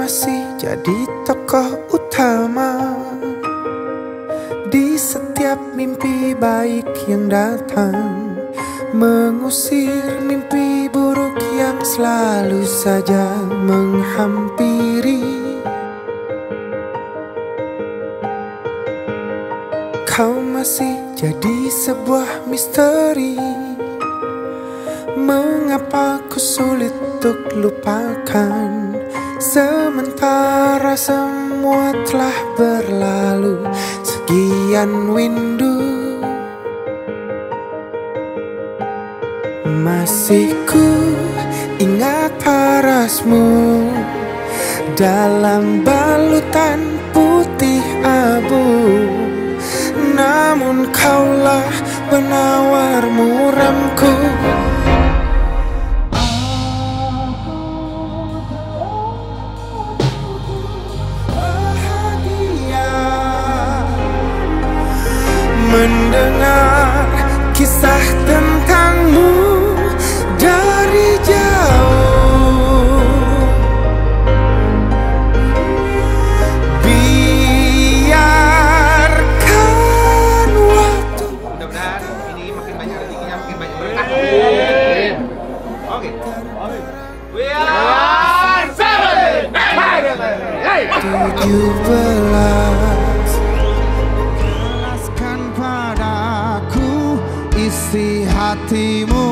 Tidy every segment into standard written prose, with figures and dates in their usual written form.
masih jadi tokoh utama di setiap mimpi baik yang datang, mengusir mimpi buruk yang selalu saja menghampiri. Kau masih jadi sebuah misteri. Mengapa ku sulit untuk lupakan, sementara semua telah berlalu sekian windu. Masih ku ingat parasmu dalam balutan putih abu, namun kaulah penawar muramku. Bahagia mendengar kisah tentangmu dari jauh. Biarkan waktu. Mudah-mudahan ini makin banyak rezekinya, makin banyak berkah. Oke. We are 17. 17. Jelaskan padaku isi hatimu,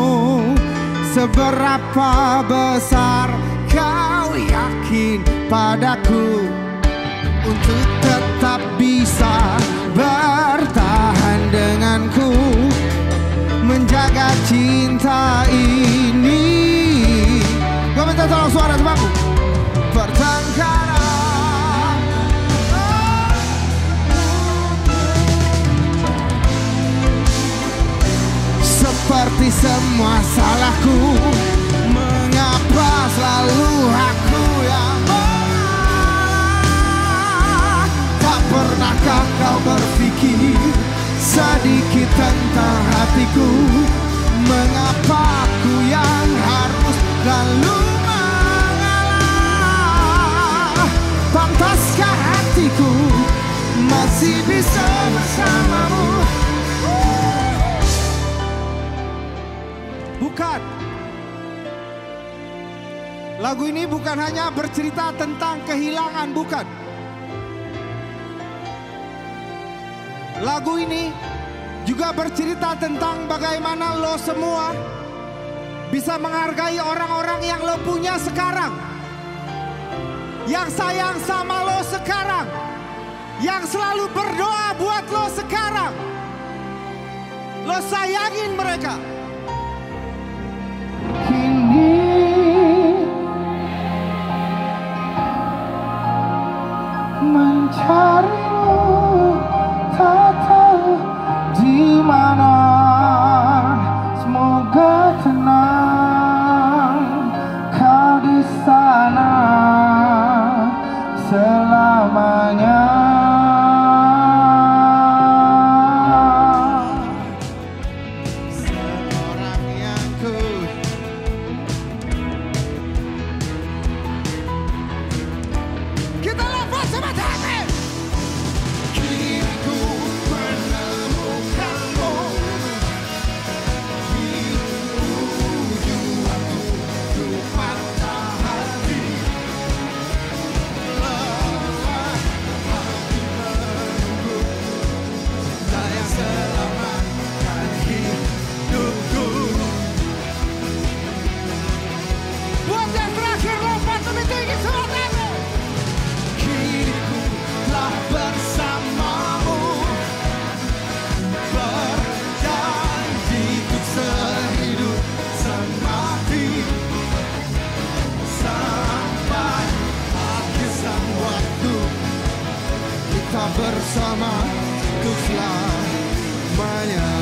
seberapa besar kau yakin padaku untuk tetap bisa bertahan denganku, menjaga cinta ini. Gue minta tolong suara temanku. Pertengkaran seperti semua salahku, mengapa selalu aku yang mengalah? Tak pernahkah kau berpikir sedikit tentang hatiku? Mengapa aku yang harus lalu mengalah? Pantaskah hatiku masih bisa bersamamu? Bukan. Lagu ini bukan hanya bercerita tentang kehilangan, bukan. Lagu ini juga bercerita tentang bagaimana lo semua bisa menghargai orang-orang yang lo punya sekarang, yang sayang sama lo sekarang, yang selalu berdoa buat lo sekarang. Lo sayangin mereka. Mencarimu tak tahu di mana, semoga tenang kau di sana selamanya. Seorang yang ku kita lepas sama hati. Kini ku menemukanmu di ujung waktu, ku patah hati. Lelah hati menunggu cinta yang selamatkan hidupku. Buat yang terakhir, lompat lebih tinggi semangatmu. Kini ku telah bersamamu, berjanji untuk sehidup semati, sampai akhir sang waktu, kita bersama untuk selamanya.